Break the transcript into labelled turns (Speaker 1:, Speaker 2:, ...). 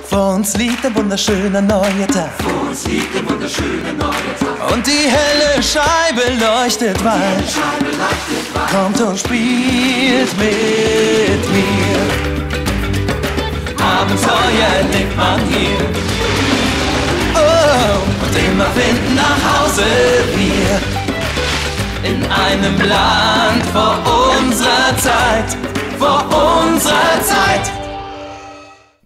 Speaker 1: Vor uns liegt ein wunderschöner neuer Tag.
Speaker 2: Vor uns liegt ein wunderschöner neuer Tag.
Speaker 1: Und die helle Scheibe leuchtet weit. Kommt und spielt mit mir. Abenteuer entdeckt man hier. Oh, und immer finden nach Hause wir. In einem Land vor unserer Zeit, vor unserer Zeit.